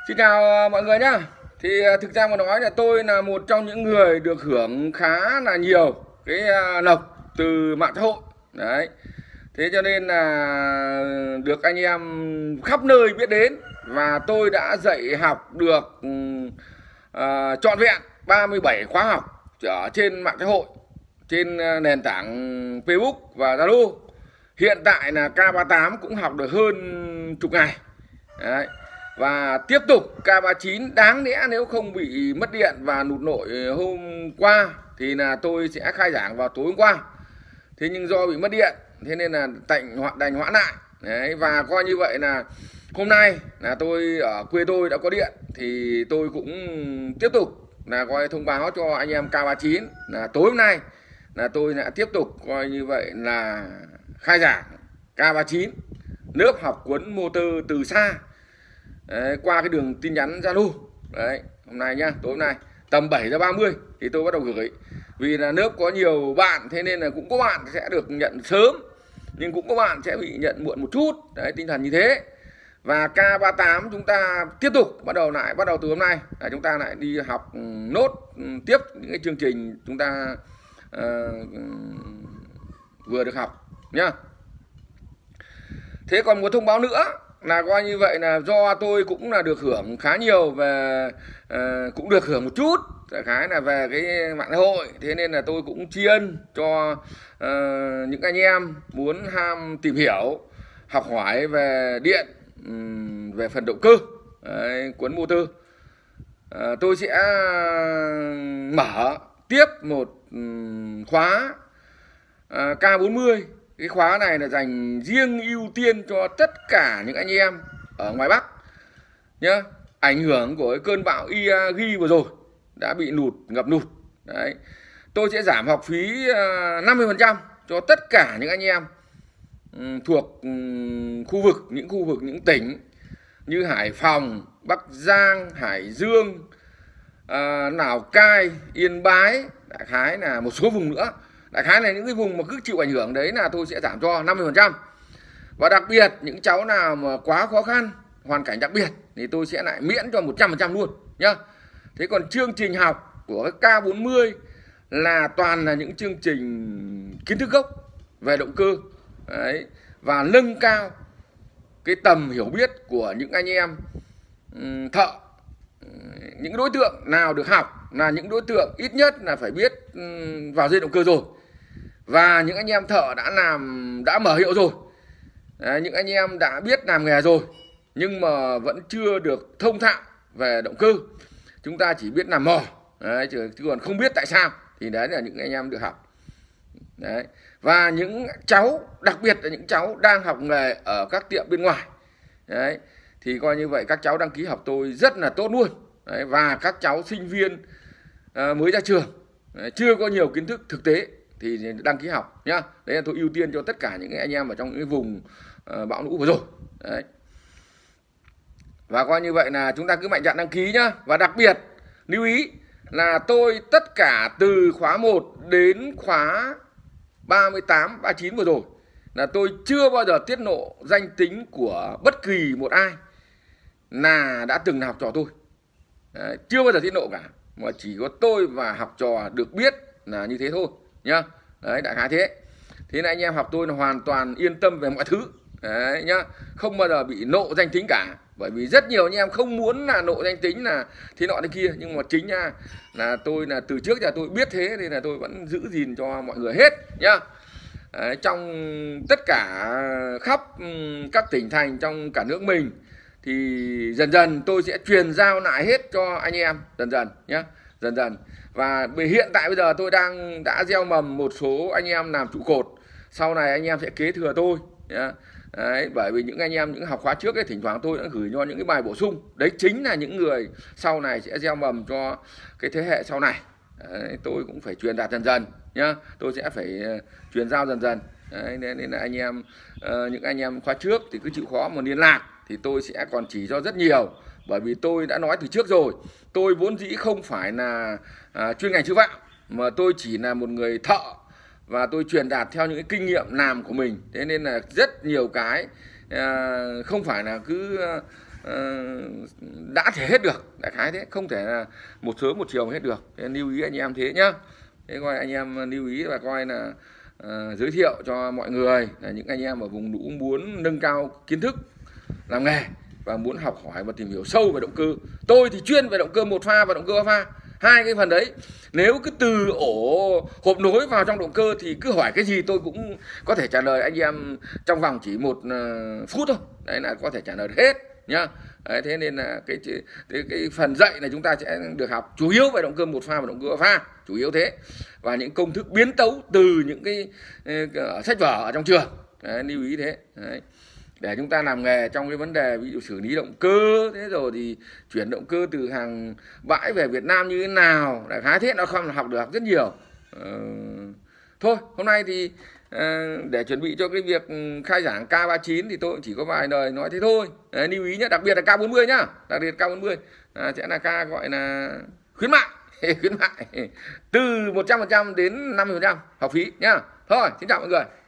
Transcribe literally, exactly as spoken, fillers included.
Xin chào mọi người nhá. Thì thực ra mà nói là tôi là một trong những người được hưởng khá là nhiều cái lộc từ mạng xã hội. Đấy. Thế cho nên là được anh em khắp nơi biết đến. Và tôi đã dạy học được uh, trọn vẹn ba mươi bảy khóa học ở trên mạng xã hội, trên nền tảng Facebook và Zalo. Hiện tại là K ba mươi tám cũng học được hơn chục ngày. Đấy. Và tiếp tục K ba mươi chín đáng lẽ nếu không bị mất điện và nụt nội hôm qua thì là tôi sẽ khai giảng vào tối hôm qua. Thế nhưng do bị mất điện thế nên là tạnh hoãn đành hoãn lại. Đấy, và coi như vậy là hôm nay là tôi ở quê tôi đã có điện thì tôi cũng tiếp tục là coi thông báo cho anh em K ba mươi chín là tối hôm nay là tôi đã tiếp tục coi như vậy là khai giảng K ba mươi chín, lớp học cuốn motor từ xa. Đấy, qua cái đường tin nhắn Zalo. Đấy, hôm nay nhá, tối hôm nay tầm bảy giờ ba mươi thì tôi bắt đầu gửi. Vì là lớp có nhiều bạn thế nên là cũng có bạn sẽ được nhận sớm, nhưng cũng có bạn sẽ bị nhận muộn một chút. Đấy, tinh thần như thế. Và K ba mươi tám chúng ta tiếp tục bắt đầu lại bắt đầu từ hôm nay là chúng ta lại đi học nốt tiếp những cái chương trình chúng ta uh, vừa được học nhá. Thế còn một thông báo nữa là coi như vậy là do tôi cũng là được hưởng khá nhiều về uh, cũng được hưởng một chút đại khái là về cái mạng xã hội, thế nên là tôi cũng tri ân cho uh, những anh em muốn ham tìm hiểu học hỏi về điện, um, về phần động cơ. Đấy, cuốn motor uh, tôi sẽ mở tiếp một um, khóa uh, K bốn mươi. Cái khóa này là dành riêng ưu tiên cho tất cả những anh em ở ngoài Bắc nhá. Ảnh hưởng của cái cơn bão Yagi vừa rồi đã bị nụt, ngập nụt. Đấy. Tôi sẽ giảm học phí năm mươi phần trăm cho tất cả những anh em thuộc khu vực, những khu vực, những tỉnh như Hải Phòng, Bắc Giang, Hải Dương, Lào Cai, Yên Bái, đại khái là một số vùng nữa. Đại khái là những cái vùng mà cứ chịu ảnh hưởng đấy là tôi sẽ giảm cho năm mươi phần trăm. Và đặc biệt những cháu nào mà quá khó khăn, hoàn cảnh đặc biệt thì tôi sẽ lại miễn cho một trăm phần trăm luôn nhá. Thế còn chương trình học của K bốn mươi là toàn là những chương trình kiến thức gốc về động cơ. Đấy, và nâng cao cái tầm hiểu biết của những anh em thợ. Những đối tượng nào được học là những đối tượng ít nhất là phải biết vào dây động cơ rồi, và những anh em thợ đã làm đã mở hiệu rồi. Đấy, những anh em đã biết làm nghề rồi nhưng mà vẫn chưa được thông thạo về động cơ, chúng ta chỉ biết làm mò. Đấy, chứ còn không biết tại sao thì đấy là những anh em được học. Đấy. Và những cháu, đặc biệt là những cháu đang học nghề ở các tiệm bên ngoài. Đấy, thì coi như vậy các cháu đăng ký học tôi rất là tốt luôn. Đấy, và các cháu sinh viên à, mới ra trường, đấy, chưa có nhiều kiến thức thực tế thì đăng ký học nhá. Đấy là tôi ưu tiên cho tất cả những anh em ở trong những vùng uh, bão lũ vừa rồi. Đấy. Và coi như vậy là chúng ta cứ mạnh dạn đăng ký nhá. Và đặc biệt lưu ý là tôi tất cả từ khóa một đến khóa ba mươi tám, ba mươi chín vừa rồi là tôi chưa bao giờ tiết lộ danh tính của bất kỳ một ai là đã từng học trò tôi. Đấy, chưa bao giờ tiết lộ cả, mà chỉ có tôi và học trò được biết là như thế thôi nhá. Đấy, đại khái thế. Thế nên anh em học tôi là hoàn toàn yên tâm về mọi thứ. Đấy nhá, không bao giờ bị lộ danh tính cả, bởi vì rất nhiều anh em không muốn là lộ danh tính là thế nọ thế kia, nhưng mà chính nha là tôi là từ trước giờ tôi biết thế nên là tôi vẫn giữ gìn cho mọi người hết nhá. Đấy, trong tất cả khắp các tỉnh thành trong cả nước mình thì dần dần tôi sẽ truyền giao lại hết cho anh em dần dần nhé, dần dần. Và hiện tại bây giờ tôi đang đã gieo mầm một số anh em làm trụ cột, sau này anh em sẽ kế thừa tôi nhé. Đấy, bởi vì những anh em những học khóa trước ấy, thỉnh thoảng tôi đã gửi cho những cái bài bổ sung, đấy chính là những người sau này sẽ gieo mầm cho cái thế hệ sau này. Đấy, tôi cũng phải truyền đạt dần dần nhá, tôi sẽ phải uh, truyền giao dần dần. Đấy, nên, nên là anh em uh, những anh em khóa trước thì cứ chịu khó mà liên lạc thì tôi sẽ còn chỉ cho rất nhiều, bởi vì tôi đã nói từ trước rồi, tôi vốn dĩ không phải là uh, chuyên ngành sư phạm, mà tôi chỉ là một người thợ và tôi truyền đạt theo những cái kinh nghiệm làm của mình. Thế nên là rất nhiều cái uh, không phải là cứ uh, đã thể hết được, đại khái thế, không thể là một sớm một chiều hết được. Thế lưu ý anh em thế nhá. Thế coi anh em lưu ý và coi là uh, giới thiệu cho mọi người là những anh em ở vùng lũ muốn nâng cao kiến thức làm nghề và muốn học hỏi và tìm hiểu sâu về động cơ. Tôi thì chuyên về động cơ một pha và động cơ ba pha, hai cái phần đấy. Nếu cứ từ ổ hộp nối vào trong động cơ thì cứ hỏi cái gì tôi cũng có thể trả lời anh em trong vòng chỉ một phút thôi. Đấy là có thể trả lời hết nhá. Đấy, thế nên là cái, cái cái phần dạy này chúng ta sẽ được học chủ yếu về động cơ một pha và động cơ ba pha, chủ yếu thế, và những công thức biến tấu từ những cái ở sách vở ở trong trường. Đấy, lưu ý thế. Đấy, để chúng ta làm nghề trong cái vấn đề ví dụ xử lý động cơ, thế rồi thì chuyển động cơ từ hàng bãi về Việt Nam như thế nào, đại khái thế nó không học được rất nhiều. Ờ, thôi hôm nay thì à, để chuẩn bị cho cái việc khai giảng K ba mươi chín thì tôi cũng chỉ có vài lời nói thế thôi. Đấy, lưu ý nhé, đặc biệt là K bốn mươi nhá, đặc biệt K bốn mươi à, sẽ là K gọi là khuyến mại khuyến mại từ một trăm phần trăm đến năm mươi phần trăm học phí nhá. Thôi xin chào mọi người.